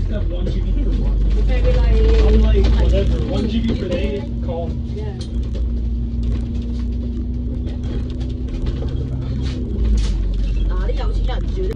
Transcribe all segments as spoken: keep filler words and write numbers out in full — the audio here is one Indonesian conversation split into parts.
used to have one G B per month. Maybe like, I'm like, whatever, one G B per day, call. Yeah. Đó, đi đâu chỉ nhận chứ.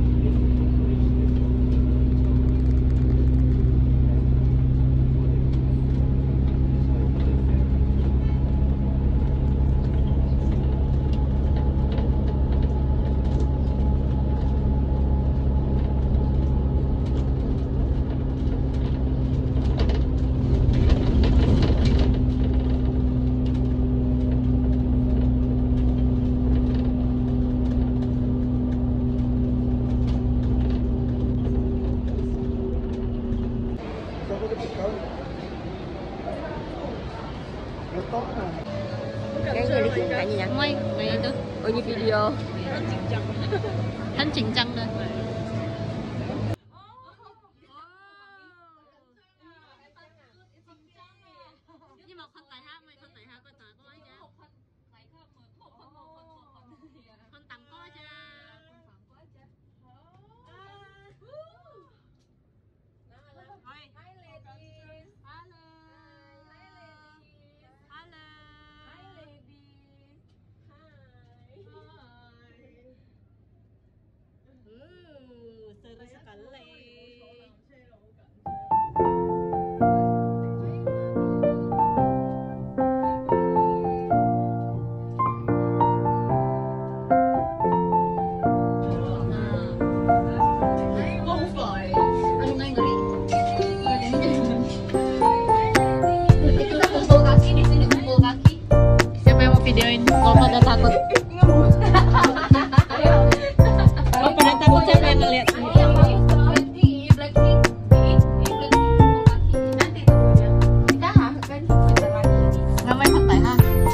Cái người đi chuyện cái gì nhỉ? Ngoài này đó. Ở như video. Hắn chỉnh trăng đây. Nhưng mà con tài hát mày con tài hát con tài có ấy chứ. Con tặng có chứ. Hi ladies. Hello. Hello. Hi ladies. Hi. Uh, seru sekali. Siapa yang mau videoin? Kalau pada takut. Kalau pada takut siapa yang ngeliat? Namanya santai ha.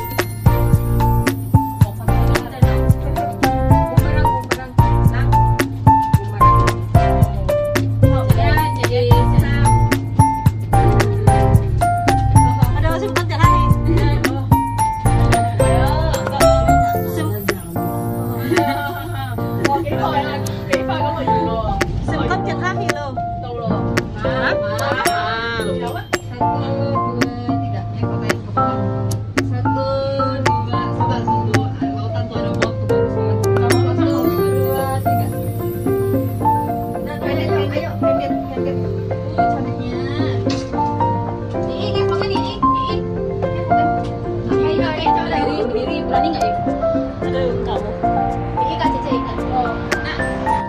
Ada masih bukan jalan nih. Sempat tiap hari lo. Hah? Berani nggak ya? Aduh, nggak mau. Ikat Cici, ikat. Oh, nah.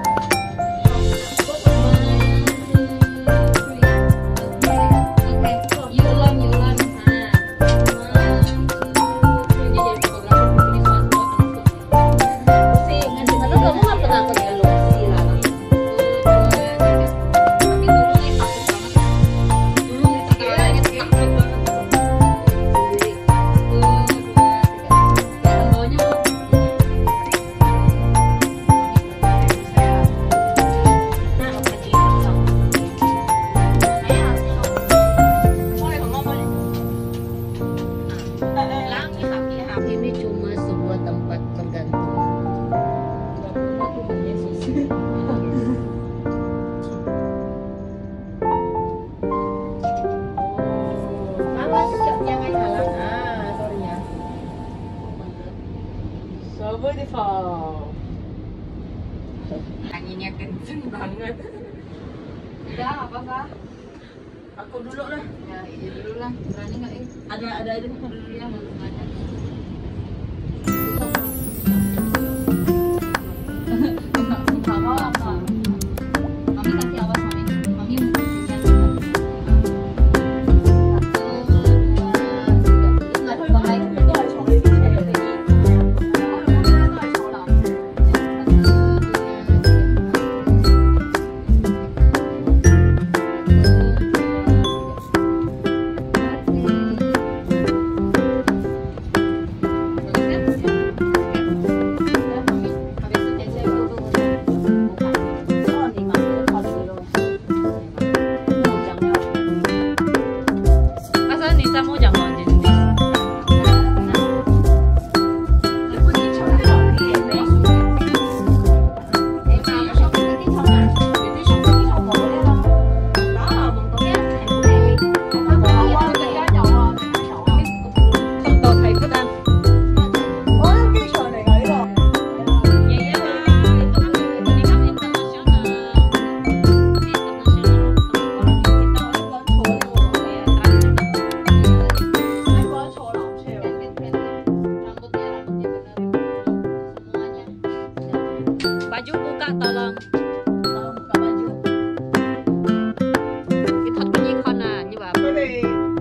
Ini cuma sebuah tempat bergantung. Awas jangan jalan. Ah, sorry ya. So beautiful. Anginnya kenceng banget. Udah, apa Kak? Aku dulu lah. Ya, ini dulu lah. Berani nggak ini? Ada ada itu Dulu ya, belum ada. sama apa? Mami kasih awas mami. Mami Baju buka tolong. Tolong buka baju. Cái thuật của Nhi con à, như bà. Cái này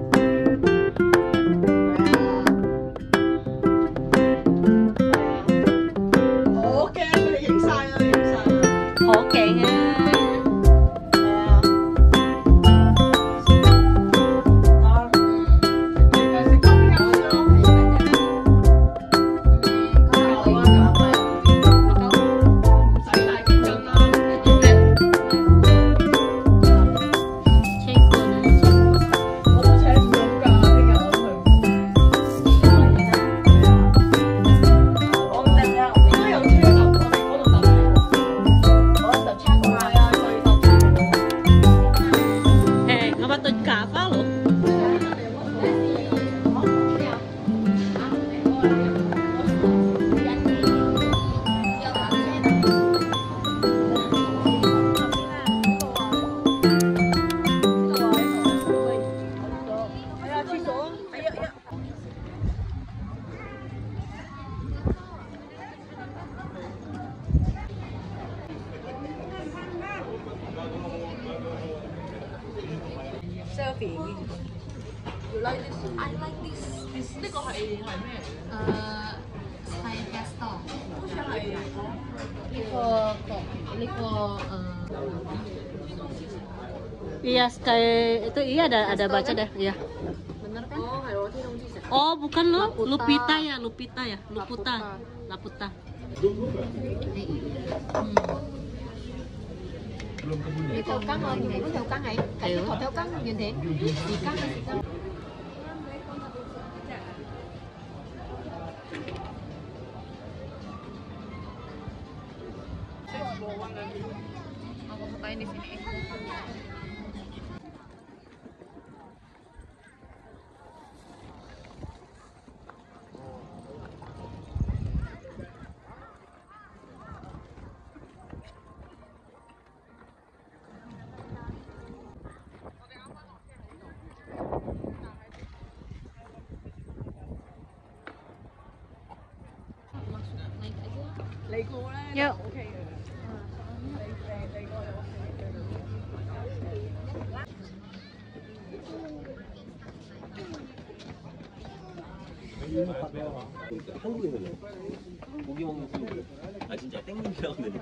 Ok, cái này dính sai rồi, dính sai rồi. Hổ kiện à. Selfie. You like this? I like this. This 呢個係係咩？ 誒係 pastel。 好似係呢個呢個誒 Iya, kayak itu iya ada ada baca deh, iya. bener kan? 哦係喎，天空之城。 Oh, bukan lo, Laputa. Lupita ya, Lupita ya, Luputa, Laputa. Laputa. Đi theo căng rồi, nhìn thấy có theo căng ấy. Cái Hiểu. kỹ thuật theo căng nhìn thế. Chỉ căng là chỉ căng. Aku fotoin di sini. 你估咧 Yuk. OK 嘅。你你你個又 한국에서는 고기 먹는 친구들 아 진짜 땡님이라고 하는데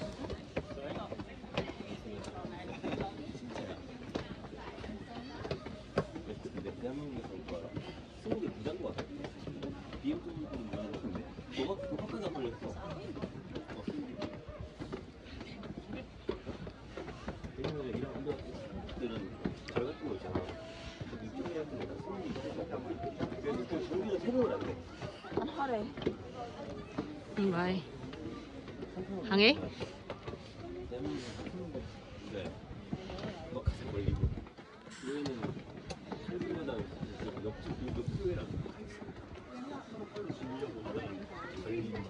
근데 대한민국에서 오빠 스무 개 부자인 거 같아. 비엠더블유 부자인 거 같은데 너가 그거 확대가 걸렸어. 왜냐면 이런 한국들은 절 같은 거 있잖아. 이쪽에 같은 데가 스무 개 있어. 그래서 그 종류가 새로운 안 돼. Ừ, vậy. Hằng ý. 네. 막 가서 걸리고. 여기는 한국보다 옆집 그 교회랑 가 있어. 주려고 걸리고.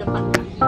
depan kaki.